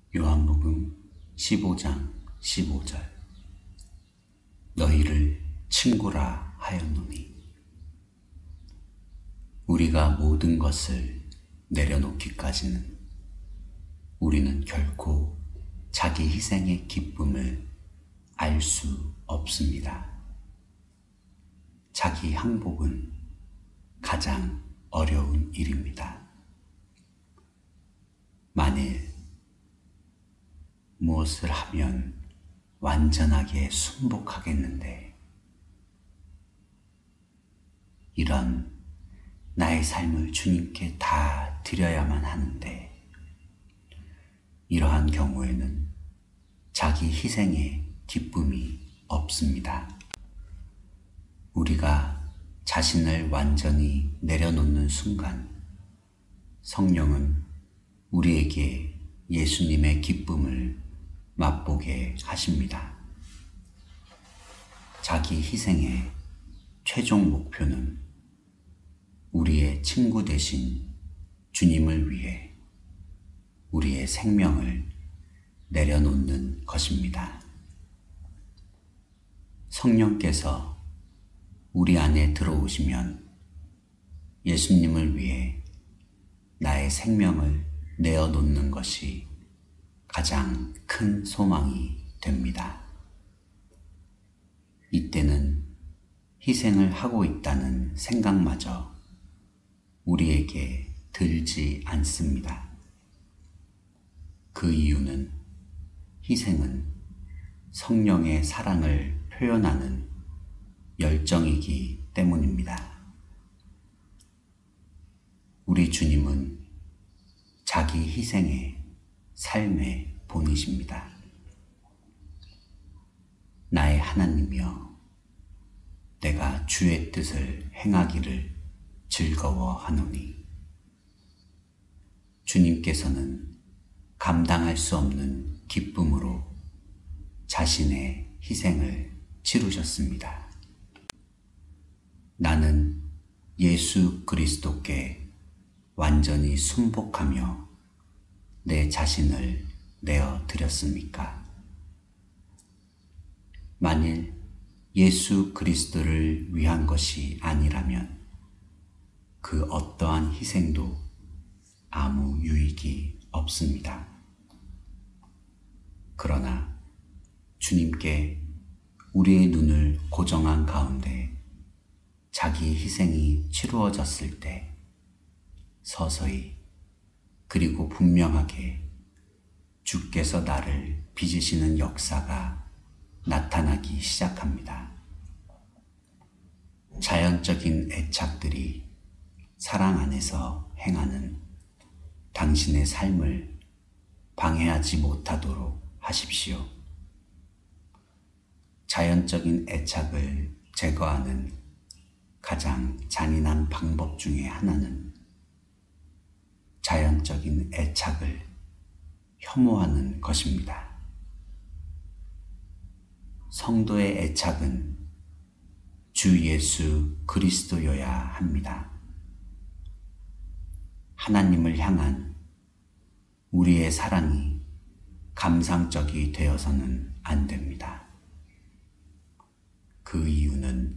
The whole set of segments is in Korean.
요한복음 15장 15절. 너희를 친구라 하였노니. 우리가 모든 것을 내려놓기까지는 우리는 결코 자기 희생의 기쁨을 알 수 없습니다. 자기 항복은 가장 어려운 일입니다. 만일 무엇을 하면 완전하게 순복하겠는데, 이런 나의 삶을 주님께 다 드려야만 하는데, 이러한 경우에는 자기 희생의 기쁨이 없습니다. 우리가 자신을 완전히 내려놓는 순간 성령은 우리에게 예수님의 기쁨을 맛보게 하십니다. 자기 희생의 최종 목표는 우리의 친구 되신 주님을 위해 우리의 생명을 내려놓는 것입니다. 성령께서 우리 안에 들어오시면 예수님을 위해 나의 생명을 내어놓는 것이 가장 큰 소망이 됩니다. 이때는 희생을 하고 있다는 생각마저 우리에게 들지 않습니다. 그 이유는 희생은 성령의 사랑을 표현하는 열정이기 때문입니다. 우리 주님은 자기 희생의 삶의 본이십니다. 나의 하나님이여, 내가 주의 뜻을 행하기를 즐거워하노니. 주님께서는 감당할 수 없는 기쁨으로 자신의 희생을 치르셨습니다. 나는 예수 그리스도께 완전히 순복하며 내 자신을 내어 드렸습니까? 만일 예수 그리스도를 위한 것이 아니라면 그 어떠한 희생도 아무 유익이 없습니다. 그러나 주님께 우리의 눈을 고정한 가운데 자기 희생이 치루어졌을 때 서서히 그리고 분명하게 주께서 나를 빚으시는 역사가 나타나기 시작합니다. 자연적인 애착들이 사랑 안에서 행하는 당신의 삶을 방해하지 못하도록 하십시오. 자연적인 애착을 제거하는 가장 잔인한 방법 중에 하나는 자연적인 애착을 혐오하는 것입니다. 성도의 애착은 주 예수 그리스도여야 합니다. 하나님을 향한 우리의 사랑이 감상적이 되어서는 안 됩니다. 그 이유는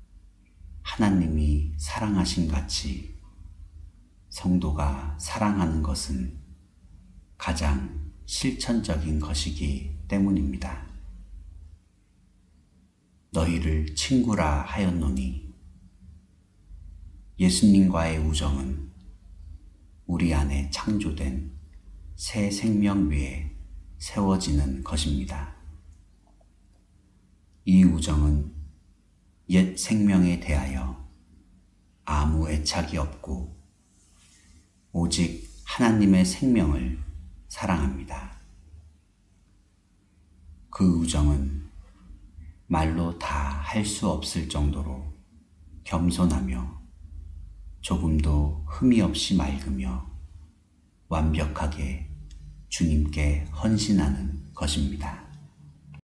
하나님이 사랑하신 같이 성도가 사랑하는 것은 가장 실천적인 것이기 때문입니다. 너희를 친구라 하였노니. 예수님과의 우정은 우리 안에 창조된 새 생명 위에 세워지는 것입니다. 이 우정은 옛 생명에 대하여 아무 애착이 없고 오직 하나님의 생명을 사랑합니다. 그 우정은 말로 다 할 수 없을 정도로 겸손하며 조금도 흠이 없이 맑으며 완벽하게 주님께 헌신하는 것입니다.